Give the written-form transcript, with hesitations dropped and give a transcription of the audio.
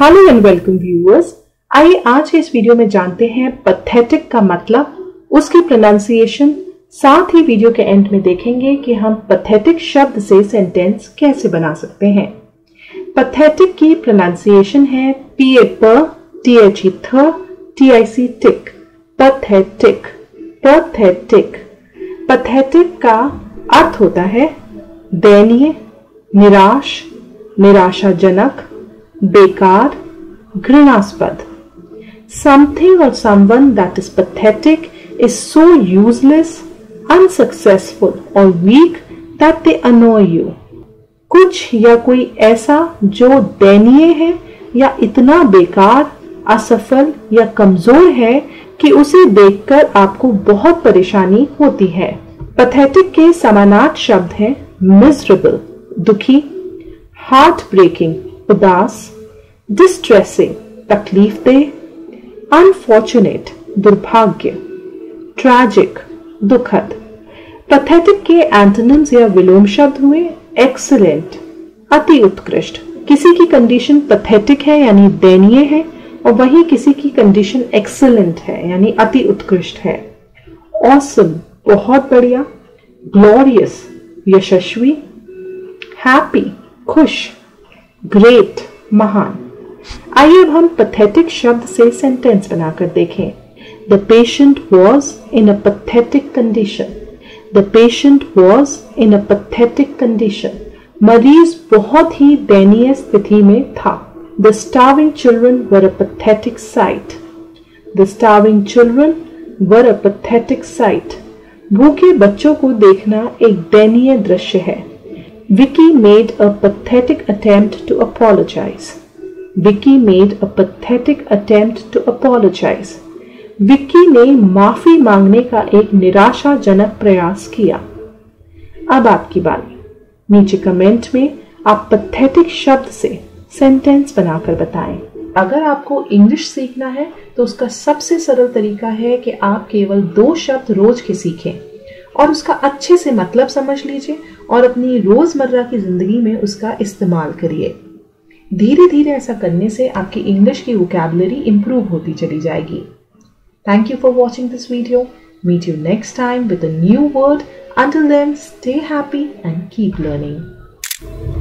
Hello and welcome viewers. आइए आज के इस वीडियो में जानते हैं पैथेटिक का मतलब, उसकी प्रोनाउंसिएशन। साथ ही वीडियो के एंड में देखेंगे कि हम पैथेटिक शब्द से सेंटेंस कैसे बना सकते हैं। पैथेटिक की प्रोनाउंसिएशन है PA THE TIC tic. Pathetic pathetic. Pathetic का अर्थ होता है दयनीय, निराश, निराशाजनक, बेकार, घृणास्पद। Something or someone that is pathetic is so useless, unsuccessful or weak that they annoy you. कुछ या कोई ऐसा जो दयनीय है या इतना बेकार, असफल या कमजोर है कि उसे देखकर आपको बहुत परेशानी होती है। पैथेटिक के समानार्थक शब्द हैं मिजरेबल दुखी, हार्ट ब्रेकिंग उदास, डिस्ट्रेसिंग तकलीफदेह, अनफॉर्चुनेट दुर्भाग्य, ट्रैजिक दुखद। पैथेटिक के एंटोनिम्स या विलोम शब्द हुए एक्सीलेंट अति उत्कृष्ट। किसी की कंडीशन पैथेटिक है यानी दयनीय है, और वहीं किसी की कंडीशन एक्सीलेंट है यानी अति उत्कृष्ट है। ऑसम बहुत बढ़िया, ग्लोरियस यशस्वी, हैप्पी खुश, ग्रेट महान। आइए अब हम पैथेटिक शब्द से सेंटेंस बनाकर देखें। The patient was in a pathetic condition. The patient was in a pathetic condition. मरीज बहुत ही दयनीय स्थिति में था। The starving children were a pathetic sight. The starving children were a pathetic sight. भूखे बच्चों को देखना एक दयनीय दृश्य है। Vicky made a pathetic attempt to apologise. Vicky made a pathetic attempt to apologise. Vicky ने माफी मांगने का एक निराशाजनक प्रयास किया। अब आपकी बारी। नीचे कमेंट में आप पैथेटिक शब्द से सेंटेंस बनाकर बताएं। अगर आपको इंग्लिश सीखना है तो उसका सबसे सरल तरीका है कि आप केवल 2 शब्द रोज के सीखें और उसका अच्छे से मतलब समझ लीजिए और अपनी रोजमर्रा की जिंदगी में उसका इस्तेमाल करिए। धीरे धीरे ऐसा करने से आपकी इंग्लिश की वोकैबुलरी इंप्रूव होती चली जाएगी। Thank you for watching this video. Meet you next time with a new word. Until then, stay happy and keep learning.